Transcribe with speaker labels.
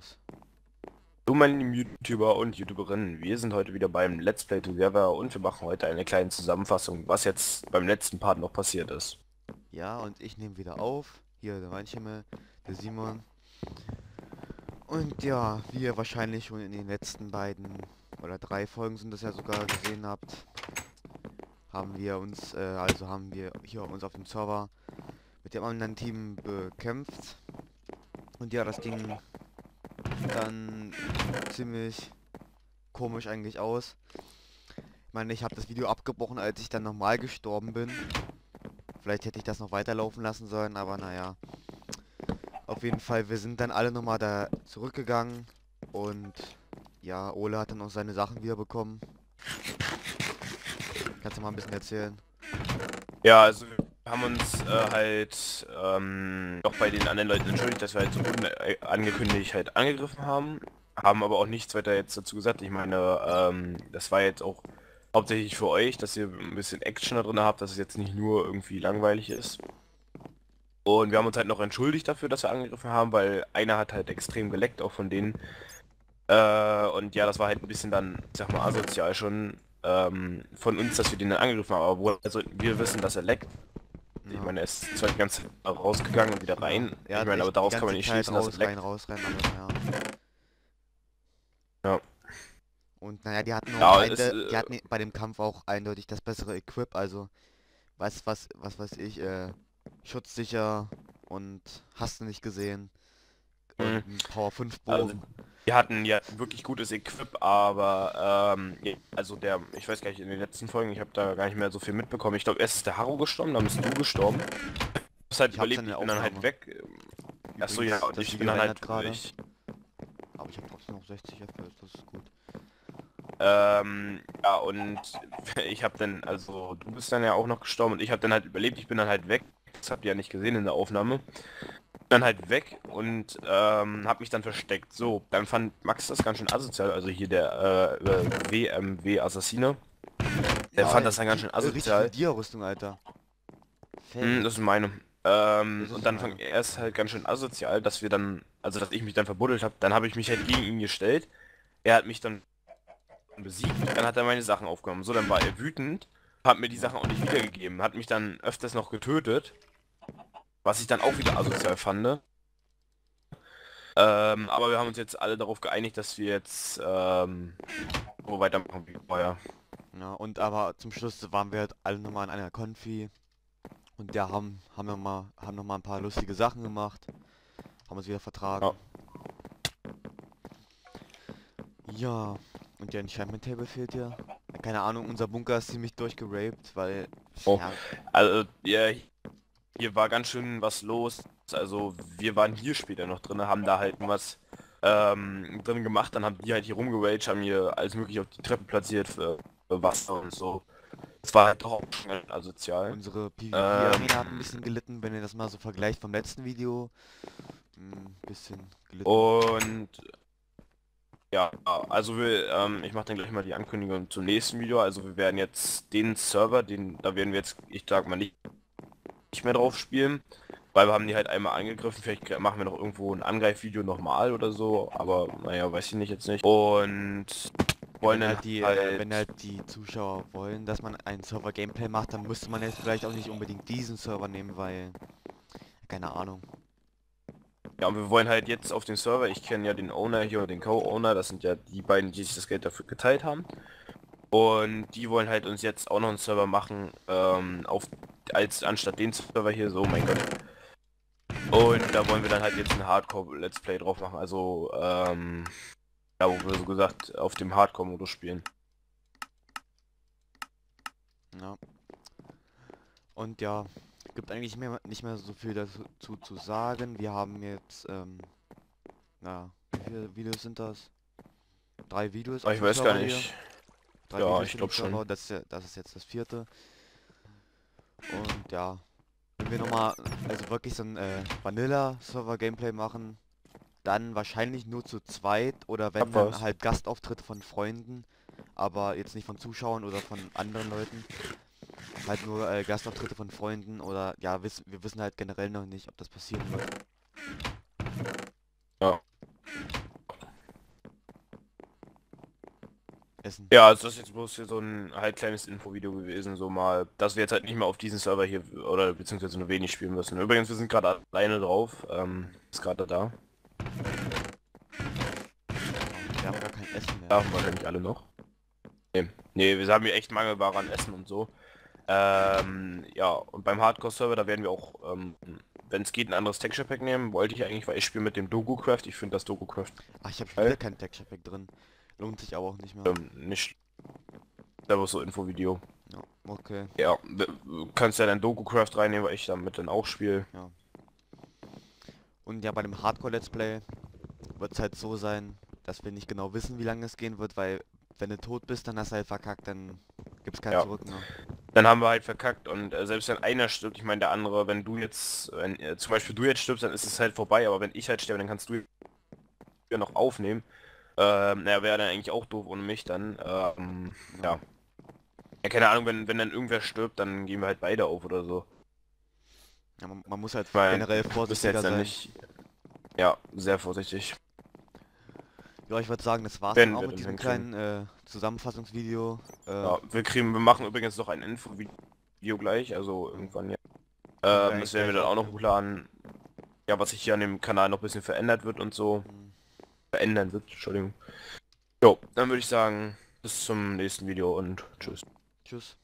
Speaker 1: Du, meine lieben YouTuber und YouTuberinnen, wir sind heute wieder beim Let's Play Together und wir machen heute eine kleine Zusammenfassung, was jetzt beim letzten Part noch passiert ist.
Speaker 2: Ja, und ich nehme wieder auf. Hier der Weinschimmel, der Simon. Und ja, wie ihr wahrscheinlich schon in den letzten beiden oder 3 Folgen sind das ja sogar gesehen habt, haben wir hier uns auf dem Server mit dem anderen Team bekämpft. Und ja, das ging dann ziemlich komisch eigentlich aus. Ich meine, ich habe das Video abgebrochen, als ich dann nochmal gestorben bin. Vielleicht hätte ich das noch weiterlaufen lassen sollen, aber naja. Auf jeden Fall, wir sind dann alle nochmal da zurückgegangen und ja, Ole hat dann auch seine Sachen wiederbekommen. Kannst du mal ein bisschen erzählen?
Speaker 1: Ja, also wir haben uns noch bei den anderen Leuten entschuldigt, dass wir halt so angekündigt halt angegriffen haben, haben aber auch nichts weiter jetzt dazu gesagt. Ich meine, das war jetzt auch hauptsächlich für euch, dass ihr ein bisschen Action da drin habt, dass es jetzt nicht nur irgendwie langweilig ist. Und wir haben uns halt noch entschuldigt dafür, dass wir angegriffen haben, weil einer hat halt extrem geleckt, auch von denen. Und ja, das war halt ein bisschen dann, ich sag mal, asozial schon von uns, dass wir den dann angegriffen haben. Aber also wir wissen, dass er leckt. Ich
Speaker 2: Ja,
Speaker 1: meine, er ist zwar die ganze Zeit rausgegangen und wieder
Speaker 2: ja.
Speaker 1: rein.
Speaker 2: Er
Speaker 1: Ich
Speaker 2: hat
Speaker 1: meine, aber
Speaker 2: echt die
Speaker 1: daraus kann man
Speaker 2: ganze
Speaker 1: nicht
Speaker 2: Zeit
Speaker 1: schließen, dass er
Speaker 2: raus, rein,
Speaker 1: leckt.
Speaker 2: raus, rein, aber ja.
Speaker 1: Ja,
Speaker 2: Und naja,
Speaker 1: ja es,
Speaker 2: die hatten bei dem Kampf auch eindeutig das bessere Equip, also was weiß ich, schutzsicher und hast du nicht gesehen
Speaker 1: mh,
Speaker 2: und ein Power 5
Speaker 1: also
Speaker 2: Bogen.
Speaker 1: wir hatten ja wirklich gutes Equip, aber ja, also ich weiß gar nicht, in den letzten Folgen, ich habe da gar nicht mehr so viel mitbekommen. Ich glaube, erst ist der Harro gestorben, dann bist du gestorben. Du hast halt
Speaker 2: Ich hab's in
Speaker 1: überlebt, ich
Speaker 2: der
Speaker 1: bin dann halt
Speaker 2: Aufnahme.
Speaker 1: weg. Achso, ja,
Speaker 2: Übrigens,
Speaker 1: und
Speaker 2: das
Speaker 1: ich bin
Speaker 2: Video
Speaker 1: dann halt,
Speaker 2: rendert gerade, aber ich habe trotzdem noch 60 FPS, das ist gut.
Speaker 1: ja, und ich habe dann, also du bist dann ja auch noch gestorben und ich habe dann halt überlebt, ich bin dann halt weg. Das habt ihr ja nicht gesehen in der Aufnahme. Dann halt weg und habe mich dann versteckt. So, dann fand Max das ganz schön asozial, also hier der WMW Assassine. Der
Speaker 2: Ja,
Speaker 1: fand das dann ganz schön
Speaker 2: richtig viel
Speaker 1: asozial.
Speaker 2: Dia-Rüstung, Alter. Fett.
Speaker 1: Das ist meine.
Speaker 2: Das
Speaker 1: Und
Speaker 2: ist
Speaker 1: dann fand
Speaker 2: meine.
Speaker 1: er es halt ganz schön asozial, dass wir dann, also dass ich mich dann verbuddelt habe. Dann habe ich mich halt gegen ihn gestellt. Er hat mich dann besiegt, dann hat er meine Sachen aufgenommen. So, dann war er wütend, hat mir die
Speaker 2: Ja.
Speaker 1: Sachen auch nicht wiedergegeben, hat mich dann öfters noch getötet, was ich dann auch wieder asozial fand. Aber wir haben uns jetzt alle darauf geeinigt, dass wir jetzt so weitermachen wie vorher.
Speaker 2: Ja, und aber zum Schluss waren wir halt alle nochmal in einer Konfi und ja, haben noch mal ein paar lustige Sachen gemacht, haben uns wieder
Speaker 1: Ja.
Speaker 2: vertragen. Ja, und der Enchantment Table fehlt ja. Keine Ahnung, unser Bunker ist ziemlich durchgeraped, weil,
Speaker 1: Oh.
Speaker 2: ja,
Speaker 1: Also, ja, hier war ganz schön was los. Also, wir waren hier später noch drin, haben da halt was drin gemacht, dann haben die halt hier rumgeraged, haben hier alles mögliche auf die Treppe platziert für Wasser und so. Das war halt doch auch schon asozial.
Speaker 2: unsere
Speaker 1: Ähm,
Speaker 2: PvP-Arena hat ein bisschen gelitten, wenn ihr das mal so vergleicht vom letzten Video. Ein bisschen gelitten.
Speaker 1: und ja, also ich mache dann gleich mal die Ankündigung zum nächsten Video. Also wir werden jetzt den Server, da werden wir jetzt, ich sag mal, nicht mehr drauf spielen, weil wir haben die halt einmal angegriffen. Vielleicht machen wir noch irgendwo ein Angreifvideo nochmal oder so, aber naja, weiß ich nicht jetzt nicht. Und wollen dann
Speaker 2: Wenn
Speaker 1: halt,
Speaker 2: halt die Zuschauer wollen, dass man ein Server-Gameplay macht, dann müsste man jetzt vielleicht auch nicht unbedingt diesen Server nehmen, weil, keine Ahnung.
Speaker 1: ja, und wir wollen halt jetzt auf den Server, ich kenne ja den Owner hier und den Co-Owner, das sind ja die beiden, die sich das Geld dafür geteilt haben. Und die wollen halt uns jetzt auch noch einen Server machen, als anstatt den Server hier, so, mein Gott. Und da wollen wir dann halt jetzt ein Hardcore-Let's Play drauf machen, also, ja, wo wir so gesagt auf dem Hardcore-Modus spielen.
Speaker 2: Ja. Und ja, gibt eigentlich nicht mehr so viel dazu zu sagen. Wir haben jetzt, na, wie viele Videos sind das? 3 Videos
Speaker 1: Aber
Speaker 2: auf
Speaker 1: ich
Speaker 2: dem
Speaker 1: weiß gar
Speaker 2: Server hier.
Speaker 1: nicht.
Speaker 2: Drei
Speaker 1: Ja,
Speaker 2: Videos
Speaker 1: ich
Speaker 2: für den
Speaker 1: glaube schon.
Speaker 2: Server, das ist jetzt das vierte. Und ja, wenn wir nochmal, also wirklich so ein Vanilla-Server-Gameplay machen, dann wahrscheinlich nur zu zweit oder wenn
Speaker 1: Hab
Speaker 2: dann
Speaker 1: was.
Speaker 2: halt Gastauftritte von Freunden, aber jetzt nicht von Zuschauern oder von anderen Leuten. Halt nur Gastauftritte von Freunden oder ja, wir wissen halt generell noch nicht, ob das passieren wird.
Speaker 1: Ja.
Speaker 2: Essen.
Speaker 1: Ja, also das ist jetzt bloß hier so ein halt kleines Infovideo gewesen, so mal, dass wir jetzt halt nicht mehr auf diesen Server hier oder beziehungsweise nur wenig spielen müssen. Übrigens, wir sind gerade alleine drauf, ist gerade da.
Speaker 2: Wir haben gar kein Essen mehr.
Speaker 1: Da wahrscheinlich alle noch. Nee, wir haben hier echt Mangelware an Essen und so. Ja, und beim Hardcore-Server, da werden wir auch, wenn es geht, ein anderes Texture Pack nehmen. Wollte ich eigentlich, weil ich spiele mit dem DokuCraft. Ich finde das DokuCraft
Speaker 2: Ach, ich habe wieder kein Texture Pack drin. Lohnt sich aber auch nicht mehr.
Speaker 1: nicht selber so Infovideo.
Speaker 2: Ja, okay.
Speaker 1: Ja, du kannst ja dein DokuCraft reinnehmen, weil ich damit dann auch spiele.
Speaker 2: Ja. Und ja, bei dem Hardcore-Let's Play wird es halt so sein, dass wir nicht genau wissen, wie lange es gehen wird, weil wenn du tot bist, dann hast du halt verkackt, dann gibt's kein
Speaker 1: Ja.
Speaker 2: Zurück mehr.
Speaker 1: Dann haben wir halt verkackt und selbst wenn einer stirbt, ich meine der andere, wenn du jetzt, wenn zum Beispiel du jetzt stirbst, dann ist es halt vorbei, aber wenn ich halt sterbe, dann kannst du ja noch aufnehmen. Naja, wäre dann eigentlich auch doof ohne mich dann. Ja. Ja, keine Ahnung, wenn dann irgendwer stirbt, dann gehen wir halt beide auf oder so.
Speaker 2: Ja, man muss halt
Speaker 1: Weil
Speaker 2: generell
Speaker 1: bist
Speaker 2: vorsichtiger
Speaker 1: jetzt dann
Speaker 2: sein.
Speaker 1: nicht. Ja, sehr vorsichtig.
Speaker 2: Ja, ich würde sagen, das war's
Speaker 1: Werden
Speaker 2: dann auch
Speaker 1: wir
Speaker 2: mit
Speaker 1: dann
Speaker 2: diesem
Speaker 1: hinkriegen.
Speaker 2: kleinen Zusammenfassungsvideo.
Speaker 1: Ja, wir machen übrigens noch ein Infovideo gleich, also irgendwann ja.
Speaker 2: wir
Speaker 1: Das werden wir dann auch noch hochladen. Ja, was sich hier an dem Kanal noch ein bisschen verändert wird und so. Verändern wird, Entschuldigung. Jo, dann würde ich sagen, bis zum nächsten Video und tschüss.
Speaker 2: Tschüss.